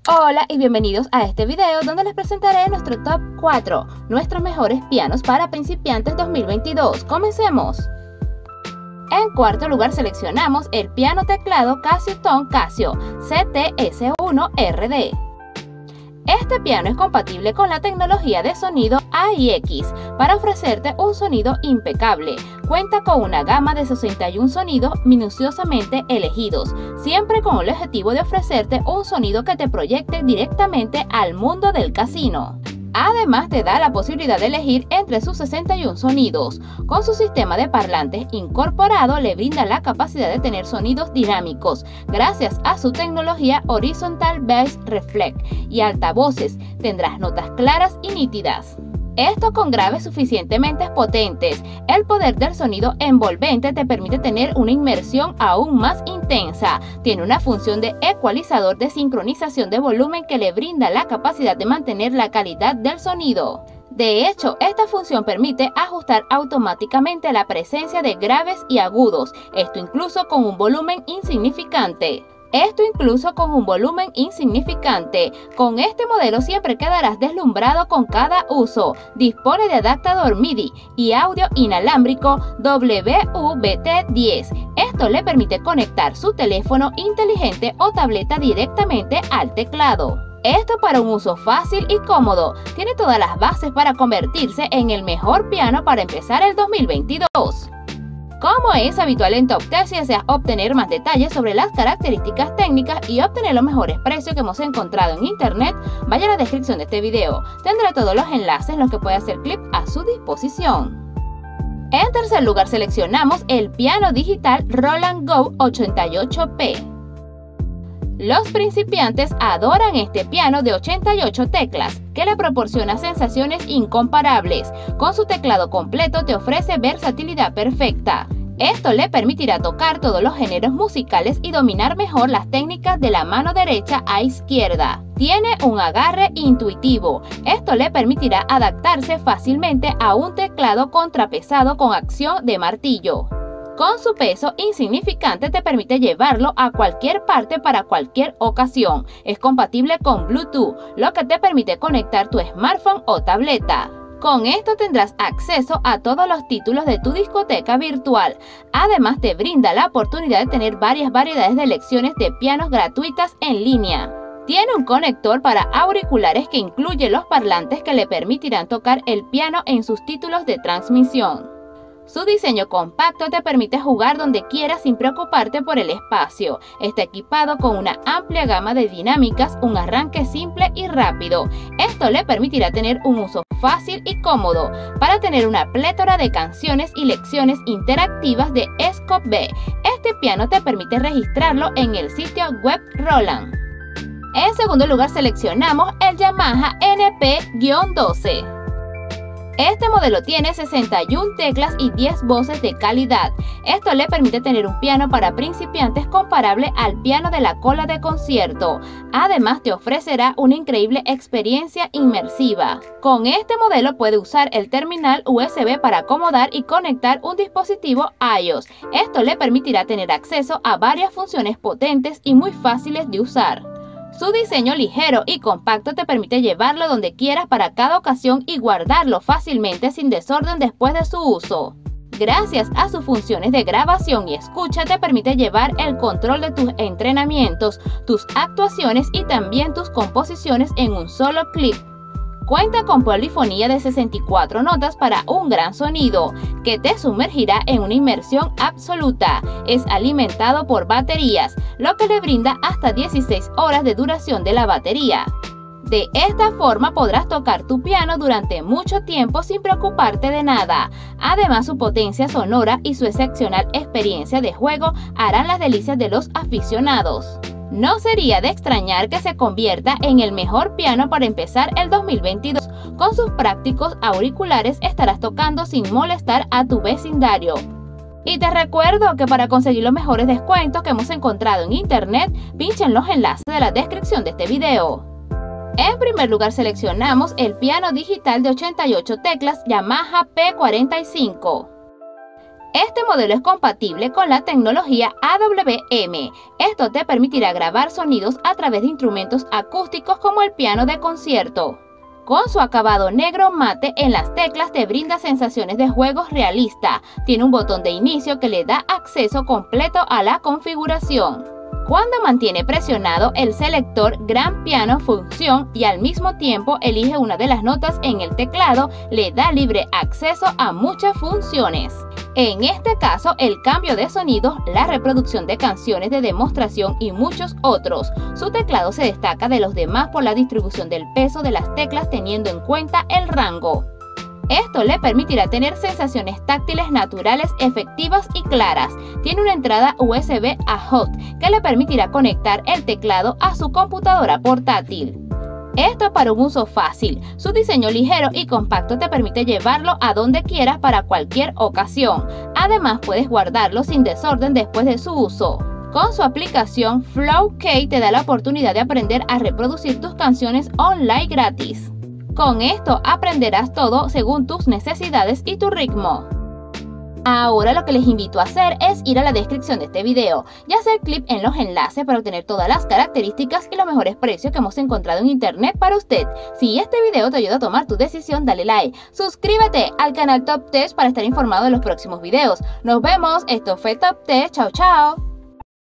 Hola y bienvenidos a este video donde les presentaré nuestro top 4, nuestros mejores pianos para principiantes 2022. ¡Comencemos! En cuarto lugar seleccionamos el piano teclado Casio Tone Casio CTS1RD. Este piano es compatible con la tecnología de sonido AIX para ofrecerte un sonido impecable. Cuenta con una gama de 61 sonidos minuciosamente elegidos, siempre con el objetivo de ofrecerte un sonido que te proyecte directamente al mundo del casino. Además, te da la posibilidad de elegir entre sus 61 sonidos. Con su sistema de parlantes incorporado, le brinda la capacidad de tener sonidos dinámicos, gracias a su tecnología Horizontal Bass Reflect y altavoces. Tendrás notas claras y nítidas. Esto con graves suficientemente potentes. El poder del sonido envolvente te permite tener una inmersión aún más intensa. Tiene una función de ecualizador de sincronización de volumen que le brinda la capacidad de mantener la calidad del sonido. De hecho, esta función permite ajustar automáticamente la presencia de graves y agudos, esto incluso con un volumen insignificante. Con este modelo siempre quedarás deslumbrado con cada uso. Dispone de adaptador MIDI y audio inalámbrico WVT10. Esto le permite conectar su teléfono inteligente o tableta directamente al teclado. Esto para un uso fácil y cómodo. Tiene todas las bases para convertirse en el mejor piano para empezar el 2022. Como es habitual en Top 10, si deseas obtener más detalles sobre las características técnicas y obtener los mejores precios que hemos encontrado en internet, vaya a la descripción de este video. Tendrá todos los enlaces en los que puede hacer clic a su disposición. En tercer lugar seleccionamos el piano digital Roland Go 88P. Los principiantes adoran este piano de 88 teclas, que le proporciona sensaciones incomparables. Con su teclado completo te ofrece versatilidad perfecta. Esto le permitirá tocar todos los géneros musicales y dominar mejor las técnicas de la mano derecha a izquierda. Tiene un agarre intuitivo. Esto le permitirá adaptarse fácilmente a un teclado contrapesado con acción de martillo. Con su peso insignificante te permite llevarlo a cualquier parte para cualquier ocasión. Es compatible con Bluetooth, lo que te permite conectar tu smartphone o tableta. Con esto tendrás acceso a todos los títulos de tu discoteca virtual. Además, te brinda la oportunidad de tener varias variedades de lecciones de pianos gratuitas en línea. Tiene un conector para auriculares que incluye los parlantes que le permitirán tocar el piano en sus títulos de transmisión. Su diseño compacto te permite jugar donde quieras sin preocuparte por el espacio. Está equipado con una amplia gama de dinámicas, un arranque simple y rápido. Esto le permitirá tener un uso fácil y cómodo para tener una plétora de canciones y lecciones interactivas de Scope B. Este piano te permite registrarlo en el sitio web Roland. En segundo lugar seleccionamos el Yamaha NP-12. Este modelo tiene 61 teclas y 10 voces de calidad. Esto le permite tener un piano para principiantes comparable al piano de la cola de concierto. Además, te ofrecerá una increíble experiencia inmersiva. Con este modelo puede usar el terminal USB para acomodar y conectar un dispositivo iOS. Esto le permitirá tener acceso a varias funciones potentes y muy fáciles de usar. Su diseño ligero y compacto te permite llevarlo donde quieras para cada ocasión y guardarlo fácilmente sin desorden después de su uso. Gracias a sus funciones de grabación y escucha te permite llevar el control de tus entrenamientos, tus actuaciones y también tus composiciones en un solo clic. Cuenta con polifonía de 64 notas para un gran sonido, que te sumergirá en una inmersión absoluta. Es alimentado por baterías, lo que le brinda hasta 16 horas de duración de la batería. De esta forma podrás tocar tu piano durante mucho tiempo sin preocuparte de nada. Además, su potencia sonora y su excepcional experiencia de juego harán las delicias de los aficionados. No sería de extrañar que se convierta en el mejor piano para empezar el 2022. Con sus prácticos auriculares estarás tocando sin molestar a tu vecindario. Y te recuerdo que para conseguir los mejores descuentos que hemos encontrado en internet, pincha en los enlaces de la descripción de este video. En primer lugar seleccionamos el piano digital de 88 teclas Yamaha P45. Este modelo es compatible con la tecnología AWM. Esto te permitirá grabar sonidos a través de instrumentos acústicos como el piano de concierto. Con su acabado negro mate en las teclas te brinda sensaciones de juegos realista. Tiene un botón de inicio que le da acceso completo a la configuración. Cuando mantiene presionado el selector Gran Piano Función y al mismo tiempo elige una de las notas en el teclado, le da libre acceso a muchas funciones. En este caso, el cambio de sonido, la reproducción de canciones de demostración y muchos otros. Su teclado se destaca de los demás por la distribución del peso de las teclas teniendo en cuenta el rango. Esto le permitirá tener sensaciones táctiles naturales, efectivas y claras. Tiene una entrada USB a HOT que le permitirá conectar el teclado a su computadora portátil. Esto para un uso fácil. Su diseño ligero y compacto te permite llevarlo a donde quieras para cualquier ocasión. Además, puedes guardarlo sin desorden después de su uso. Con su aplicación FlowKey te da la oportunidad de aprender a reproducir tus canciones online gratis. Con esto aprenderás todo según tus necesidades y tu ritmo. Ahora lo que les invito a hacer es ir a la descripción de este video y hacer clic en los enlaces para obtener todas las características y los mejores precios que hemos encontrado en internet para usted. Si este video te ayuda a tomar tu decisión, dale like, suscríbete al canal Top Tech para estar informado de los próximos videos. Nos vemos, esto fue Top Tech, chao chao.